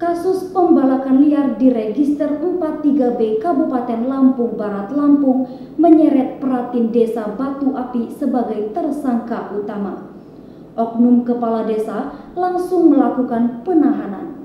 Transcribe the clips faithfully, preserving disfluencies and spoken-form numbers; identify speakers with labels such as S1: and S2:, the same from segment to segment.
S1: Kasus pembalakan liar di Register empat tiga B Kabupaten Lampung Barat, Lampung menyeret Pratin Desa Batu Api sebagai tersangka utama. Oknum kepala desa langsung melakukan penahanan.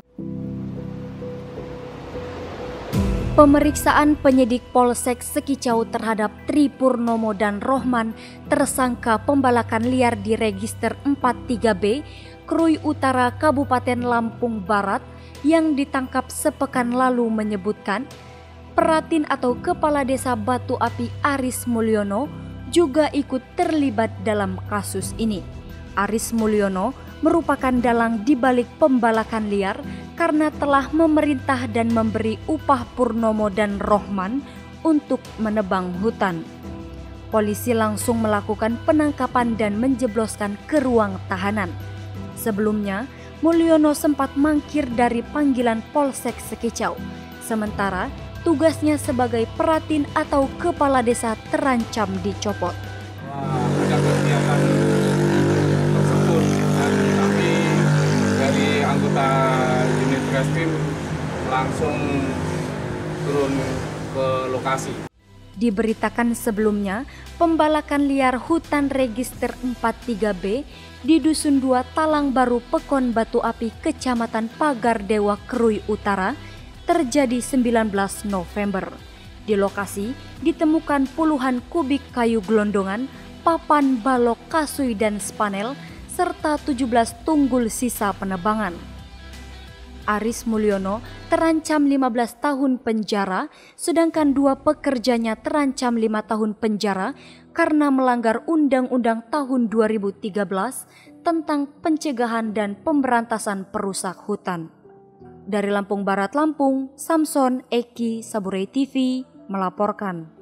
S1: Pemeriksaan penyidik Polsek Sekicau terhadap Tri Purnomo dan Rohman, tersangka pembalakan liar di Register empat tiga B Krui Utara Kabupaten Lampung Barat yang ditangkap sepekan lalu menyebutkan Pratin atau Kepala Desa Batu Api Aris Mulyono juga ikut terlibat dalam kasus ini. Aris Mulyono merupakan dalang di balik pembalakan liar karena telah memerintah dan memberi upah Purnomo dan Rohman untuk menebang hutan. Polisi langsung melakukan penangkapan dan menjebloskan ke ruang tahanan. Sebelumnya, Mulyono sempat mangkir dari panggilan Polsek Sekicau. Sementara, tugasnya sebagai Pratin atau Kepala Desa terancam dicopot.
S2: Ada kegiatan tersebut, dan kami dari anggota unit Reskrim langsung turun ke lokasi.
S1: Diberitakan sebelumnya, pembalakan liar hutan Register empat tiga B di Dusun dua Talang Baru Pekon Batu Api Kecamatan Pagar Dewa Krui Utara terjadi sembilan belas November. Di lokasi ditemukan puluhan kubik kayu gelondongan, papan, balok, kasui dan spanel serta tujuh belas tunggul sisa penebangan. Aris Mulyono terancam lima belas tahun penjara, sedangkan dua pekerjanya terancam lima tahun penjara karena melanggar Undang-Undang tahun dua ribu tiga belas tentang pencegahan dan pemberantasan perusak hutan. Dari Lampung Barat, Lampung, Samson Eki, Saburai T V melaporkan.